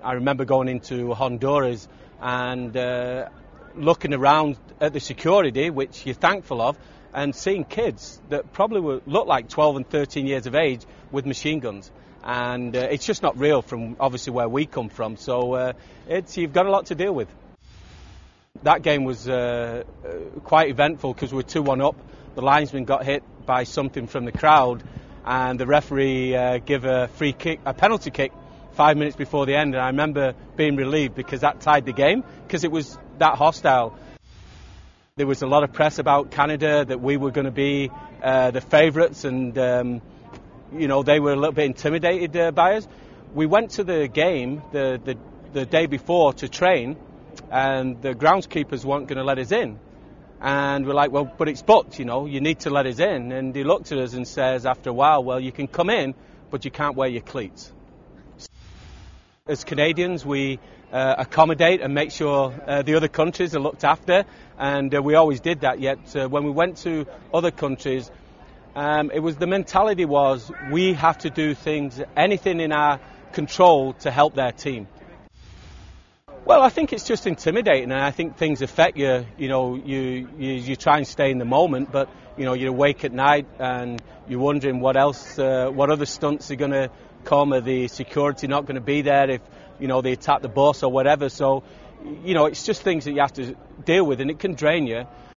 I remember going into Honduras and looking around at the security, which you're thankful of, and seeing kids that probably look like 12 and 13 years of age with machine guns. And it's just not real from obviously where we come from. So you've got a lot to deal with. That game was quite eventful because we were 2-1 up. The linesman got hit by something from the crowd, and the referee gave a penalty kick 5 minutes before the end. And I remember being relieved because that tied the game because it was that hostile. There was a lot of press about Canada that we were going to be the favourites, and they were a little bit intimidated by us. We went to the game the day before to train, and the groundskeepers weren't going to let us in. And we're like, well, but it's booked, you need to let us in. And he looked at us and says after a while, well, you can come in, but you can't wear your cleats. As Canadians, we accommodate and make sure the other countries are looked after, and we always did that. Yet when we went to other countries, the mentality was we have to do anything in our control to help their team. Well, I think it's just intimidating, and I think things affect you. You try and stay in the moment, but you're awake at night and you're wondering what other stunts are going to come. Are the security not going to be there if they attack the bus or whatever? So it's just things that you have to deal with, and it can drain you.